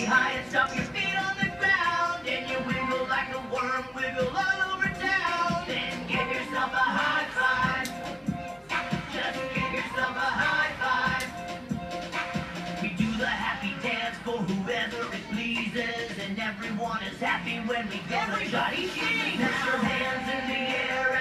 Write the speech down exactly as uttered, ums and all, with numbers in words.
high and stomp your feet on the ground. And you wiggle like a worm, wiggle all over town. Then give yourself a high five. Just give yourself a high five. We do the happy dance for whoever it pleases. And everyone is happy when we get everybody cheese. Put your hands in the air